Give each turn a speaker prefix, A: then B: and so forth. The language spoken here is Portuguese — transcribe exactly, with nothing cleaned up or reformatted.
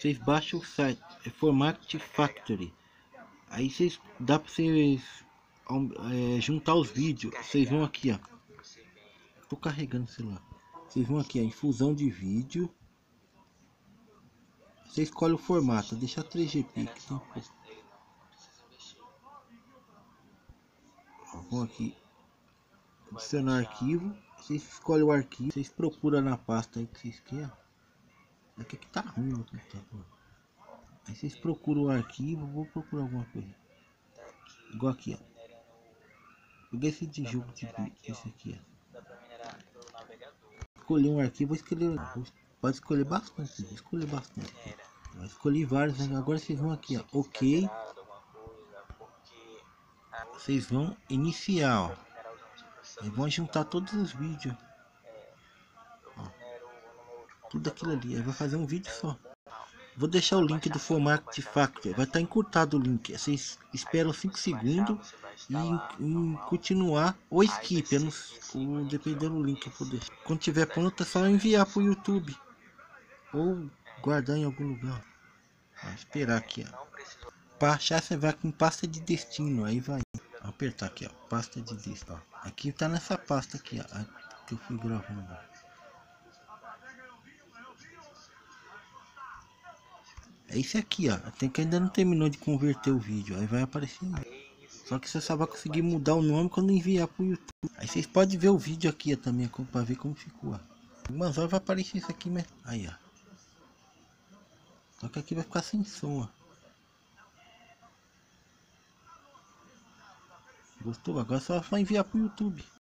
A: vocês baixam o site, é Format Factory. Aí vocês dá para vocês é, juntar os vídeos. Vocês vão aqui, ó. Tô carregando o celular. Vocês vão aqui, ó, em fusão de vídeo. Você escolhe o formato, deixa três G P. Vão aqui, adicionar arquivo. Vocês escolhem o arquivo, vocês procuram na pasta aí que vocês querem. Aqui que tá ruim no computador. Aí vocês procuram o arquivo, vou procurar alguma coisa. Igual aqui, ó. Peguei esse de jogo de esse aqui, ó. Escolhi um arquivo, vou escolher. Pode escolher bastante, vou escolher bastante. Eu escolhi vários, né? Agora vocês vão aqui, ó. Ok. Vocês vão iniciar, ó. Aí vão juntar todos os vídeos. Ó. Tudo aquilo ali. Aí vai fazer um vídeo só. Vou deixar o link do Format Factory. Vai estar encurtado o link. Vocês esperam cinco segundos e em, em continuar ou skip. Eu não, dependendo do link que eu for deixar. Quando tiver pronto é só enviar para o YouTube ou guardar em algum lugar. Vou esperar aqui, ó. Para achar você vai aqui em pasta de destino. Aí vai. Vou apertar aqui, ó. Pasta de destino. Ó. Aqui tá nessa pasta aqui, ó. Que eu fui gravando. É esse aqui, ó. Tem que ainda não terminou de converter o vídeo. Aí vai aparecer aí. Só que você só vai conseguir mudar o nome quando enviar pro YouTube. Aí vocês podem ver o vídeo aqui ó, também, para ver como ficou. Ó. Algumas horas vai aparecer isso aqui, né? Aí, ó. Só que aqui vai ficar sem som, ó. Gostou? Agora só vai enviar pro YouTube.